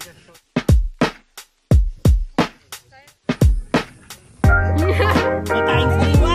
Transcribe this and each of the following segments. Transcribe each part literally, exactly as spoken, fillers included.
Mataing sariwa.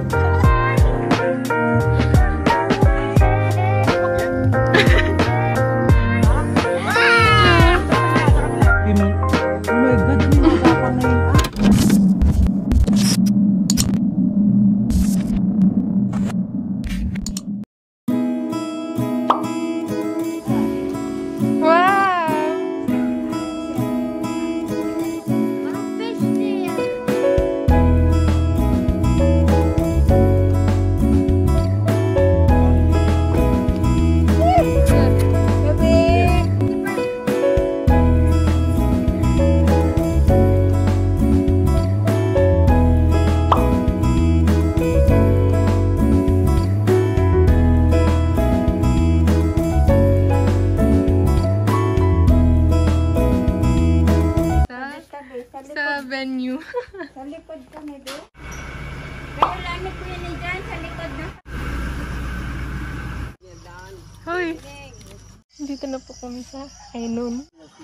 Sa venue. Sa likod kami doon. Kaya lamit ko yun dyan sa likod na. Hoy! Dito na po kami sa Ainon.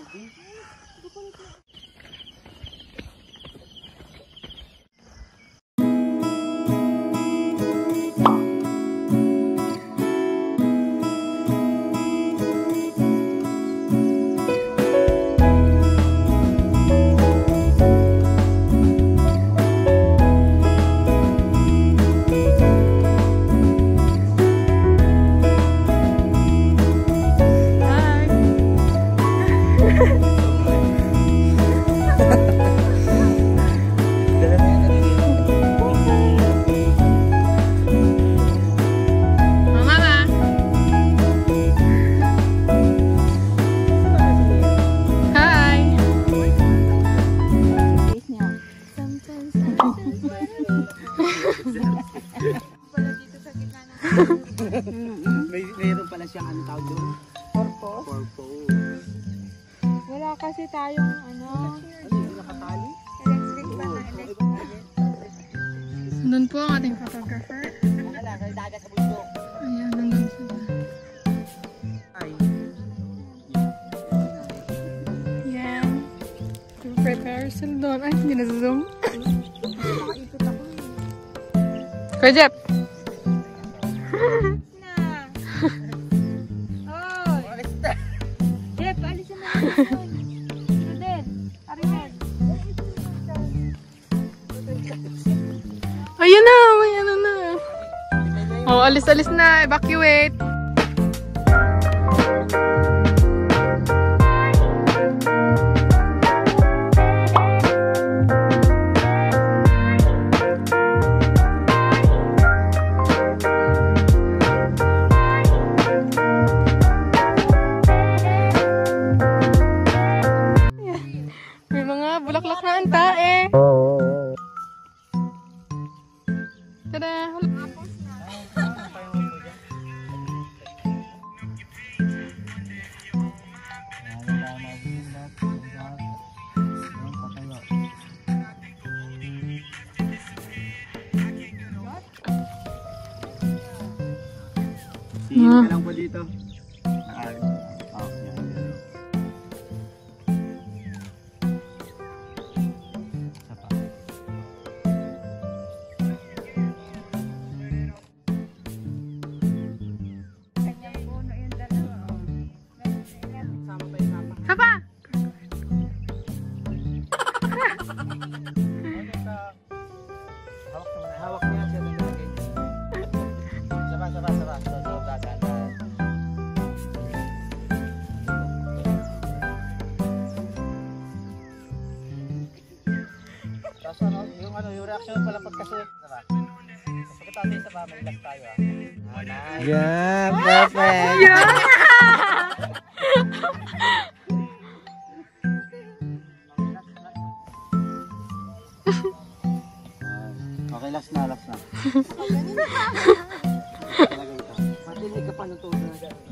May mayroon pala siyang ano tawag doon? Purpose? Purpose. Wala kasi tayong ano. Ano yung nakatali? Electric ba na electric? Nandun po ang ating photographer. Wala, sa dagat sa bundok. Ayan, nandun sila. Ay. Yan. Prepare sila doon. Ay, hindi na zoom. Nakaikot ako eh. Kuya Jeff! Na! Oy! Jeff, alisin mo na doon. Rudel, Ariel. Ayun na! May ano na. Oh, alis-alis na. Evacuate. May mga bulaklak na anta eh. Tada! Sino ka lang po dito? Ah, oh, yan, yan. Isa pa. Kanyang puno yung dalawa. Sama pa yung sama. Sapa! Hawak naman. Hawak niya siya ng lagay. Sama, sama, sama. So, so, dasan. Tapos ano, yung ano, yung reaction pala pagkasuot, diba? Kasi tayo sa ba, may last tayo ah. Ah, nice. Yeah, perfect. Yeah! Okay, last na, last na. Talaga ito. Matinig ka pa nung tuwa na dyan.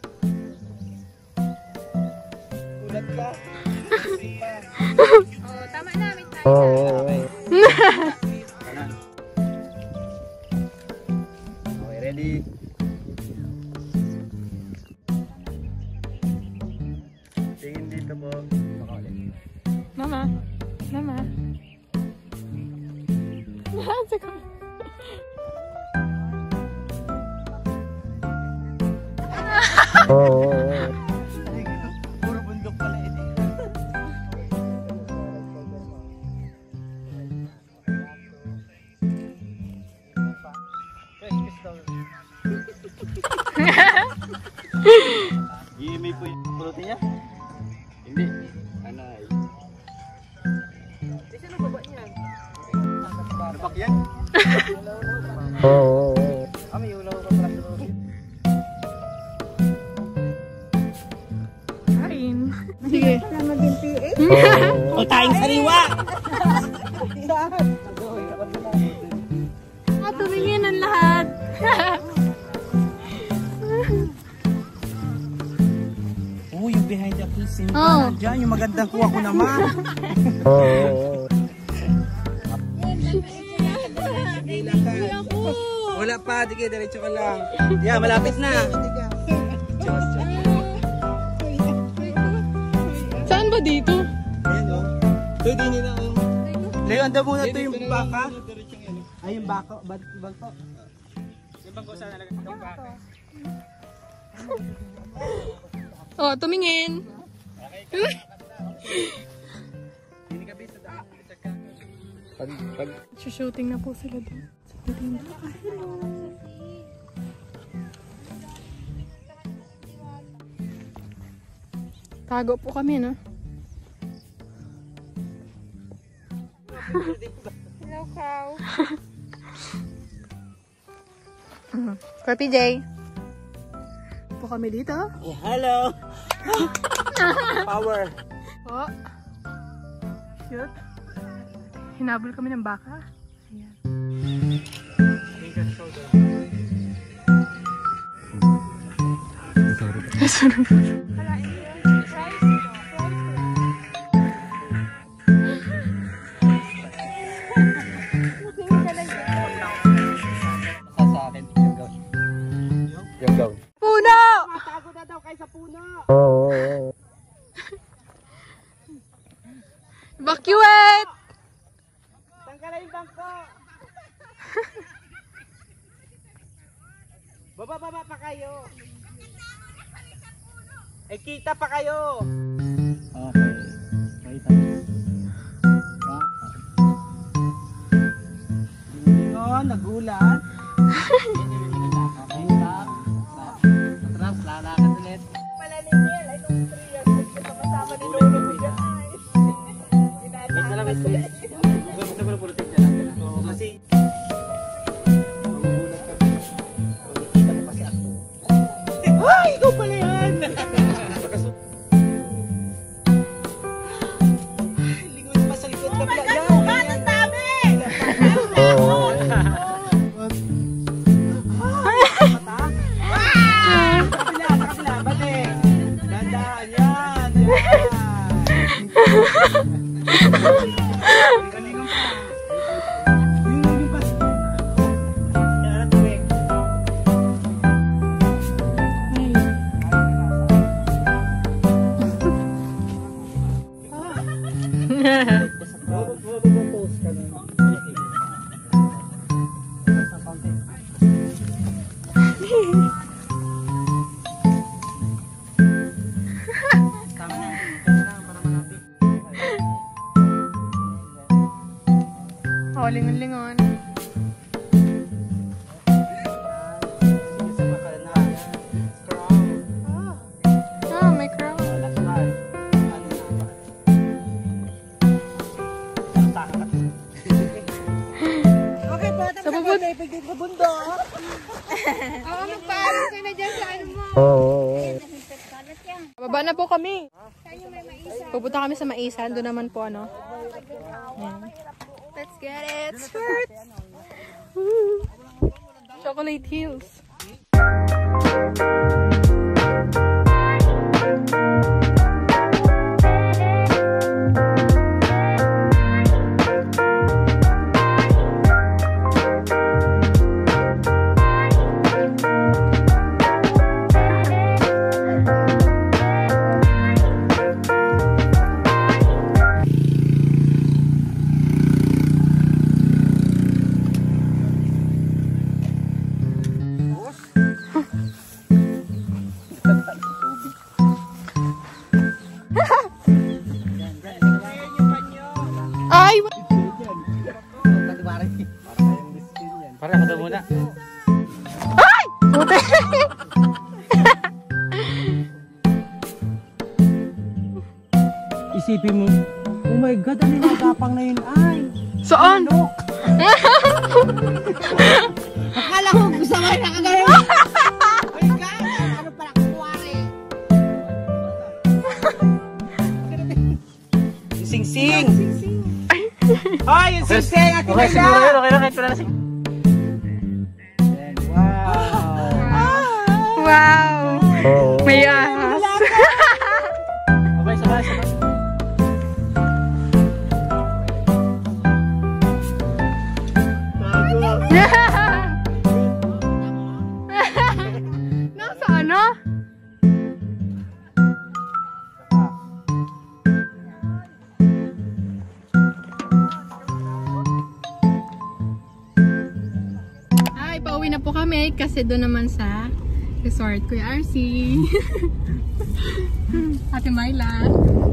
Ulat ka. Oh, tama na, may tayo. Oh, wait. Okay, ready? Tingin dito po. Mama. Mama. Puro bundok pala ito. Gimay po yung pulutin niya? Hindi. Anay. Sino baba niyan? Nabak yan? Kami ulaw ka pala. Kain. Sige. O tayong sariwa! Ah, tumingin ang lahat. Oh, yung behind the kissing Oh. Diyan, yung magandang kuha ko naman. Wala pa, dige, diretso ka lang. Yeah, malapit na. Saan ba dito? Ayan o. Ito, di nila o. Leo, anda muna ito yung baka. Ay, yung baka. Bag bangko. Yung bangko saan nalaga? Yung baka. Oh, tumingin. Pag, pag. Shooting na po sila doon. Tago po kami, no? Hello, cow. Kuya P J. Po kami dito. Yeah, hello. Power. Oh. Cute. Hinabol kami ng baka. Ayan. Sa akin, yung gown. Yung gown. Puno! Matago na daw kayo sa puno. Evacuate! Tanggalin yung bangko. Baba, baba pa kayo. Eh, kita pa kayo. Okay. Wait a minute. Lingon, nagulat. Okay, stop. Stop. Atras, lalakad ulit. Pala ni Neil, ay nung three years old ko kasama ni Lolo mo dyan. Wait na lang, wait na lang. Gusto ko na pulutin dyan. Oo, kasi magugulat ka. Kita mo kasi ako. Ay, ikaw pala yan! Pagkaso- Ay, lingon pa sa likod ka pala. Yan, ganyan. Sa kabila, sa kabila. Bate. Dandaan, yan. Yan. Galingan pa. Yung naging pas. Yan, tuwing. Post ka na. Sa content. Tama na. Tama na para malapit. Oh, lingon-lingon. Sige sa makanan. Crown. Oh, may crown. Lakman. Ano na ba? Ang takat. Okay po, Sa bubod. sa bundok. Oo, magpaalam ka na dyan sa ano mo. Baba na po kami. Pupunta kami sa Maisan. Doon naman po ano. Ayan. Let's get it. Skirts. Woo. Chocolate Hills. Isipin mo, oh my God, ano yung gapang na yun ay? Saan? Ano? Akala ko gusto mo yung nakagano'n. Oh my God, ano pala kuwari? Yung sing-sing. Ay, yung sing-sing. Ate Mayla. Okay, siguro yun. Okay lang, kahit wala na sing. Wow. Wow! May ahas. Okay, sabay, sabay. Nasa ano? Ay, pauwi na po kami kasi doon naman sa resort, Kuya R C. Ate Myla.